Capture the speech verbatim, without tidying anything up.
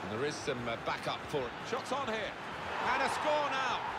And there is some uh, backup for it. Shots on here. And a score now.